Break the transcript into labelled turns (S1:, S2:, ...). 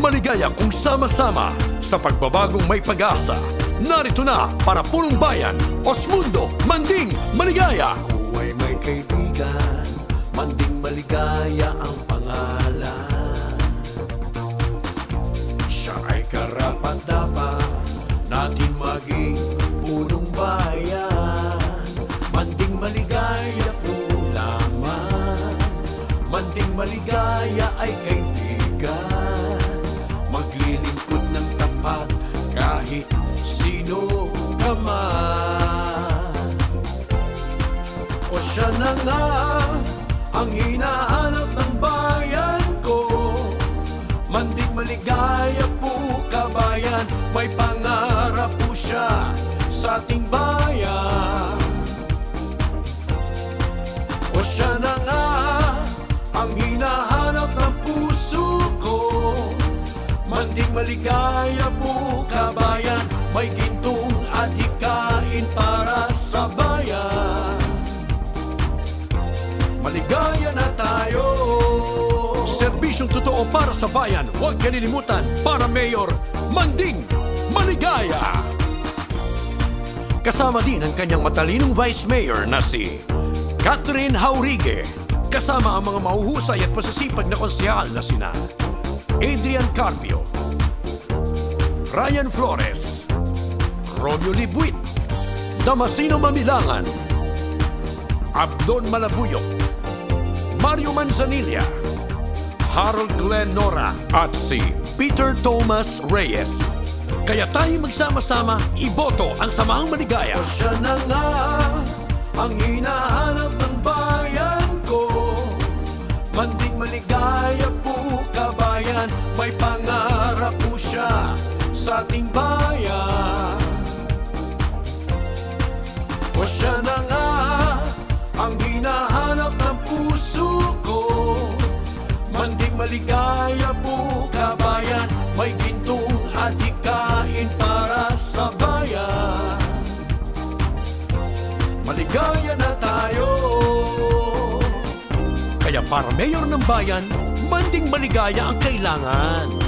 S1: maligaya kung sama-sama sa pagbabagong may pag-asa. Narito na para punong bayan, Osmundo, Manding Maligaya.
S2: Ako ay may kaibigan, Manding Maligaya ang pangalan. Siya ay karapat-dapat natin maging punong bayan. Manding maligaya po lamang. Manding maligaya ay kaibigan, maglilingkod ng tapat kahit sino ka man. O siya na nga ang hinahanap ng bayan ko. Manding maligaya po kabayan, may pangarap po siya sa ating bayan. O siya na nga ang hinahanap ng puso ko. Manding maligaya po kabayan, may gintong at hikain para sa bayan. Maligaya na tayo.
S1: Serbisyong totoo para sa bayan, huwag kalilimutan. Para Mayor, Manding Maligaya. Kasama din ang kanyang matalinong Vice Mayor na si Catherine Haurigue. Kasama ang mga mahuhusay at masasipag na konsehal na sina Adrian Carpio, Ryan Flores, Romeo Libuit, Damasino Mamilangan, Abdon Malabuyok, Mario Manzanilla, Harold Glenn Nora at si Peter Tomas Reyes. Kaya tayo magsama-sama, iboto ang Samaang Maligaya.
S2: O siya na nga ang hinahanap ng bayan ko. Manding maligaya po kabayan, may pangarap po siya sa ating bayan. O siya na nga ang hinahanap ng puso ko. Manding maligaya po kabayan, may gintong at hikain para sa bayan. Maligaya na tayo.
S1: Kaya para Mayor ng bayan, Manding Maligaya ang kailangan.